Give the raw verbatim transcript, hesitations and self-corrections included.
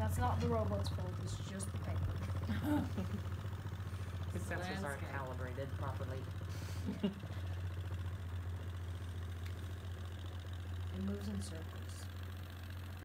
That's not the robot's fault, it's just the paper. His sensors aren't calibrated properly. It moves in circles.